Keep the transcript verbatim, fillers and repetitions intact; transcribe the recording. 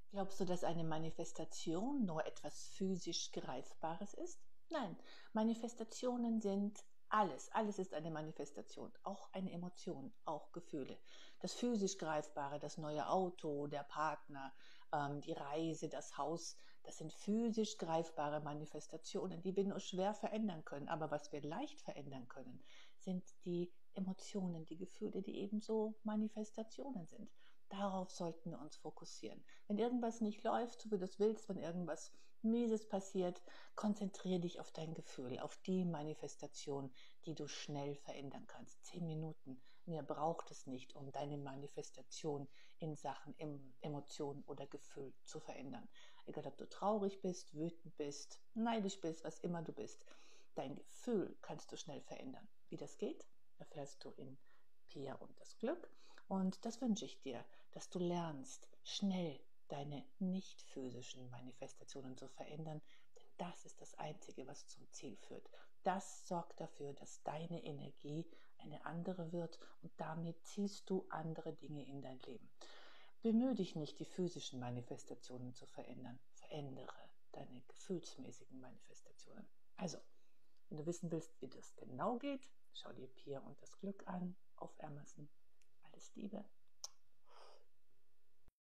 Glaubst du, dass eine Manifestation nur etwas physisch Greifbares ist? Nein, Manifestationen sind alles. Alles ist eine Manifestation, auch eine Emotion, auch Gefühle. Das physisch Greifbare, das neue Auto, der Partner, ähm, die Reise, das Haus, das sind physisch greifbare Manifestationen, die wir nur schwer verändern können. Aber was wir leicht verändern können, sind die Emotionen, die Gefühle, die ebenso Manifestationen sind. Darauf sollten wir uns fokussieren. Wenn irgendwas nicht läuft, so wie du es willst, wenn irgendwas Mieses passiert, konzentriere dich auf dein Gefühl, auf die Manifestation, die du schnell verändern kannst. Zehn Minuten, mehr braucht es nicht, um deine Manifestation in Sachen Emotion oder Gefühl zu verändern. Egal, ob du traurig bist, wütend bist, neidisch bist, was immer du bist. Dein Gefühl kannst du schnell verändern. Wie das geht, erfährst du in Pia und das Glück. Und das wünsche ich dir, dass du lernst, schnell deine nicht physischen Manifestationen zu verändern, denn das ist das Einzige, was zum Ziel führt. Das sorgt dafür, dass deine Energie eine andere wird und damit ziehst du andere Dinge in dein Leben. Bemühe dich nicht, die physischen Manifestationen zu verändern. Verändere deine gefühlsmäßigen Manifestationen. Also, wenn du wissen willst, wie das genau geht, schau dir Pia und das Glück an auf Amazon. Alles Liebe.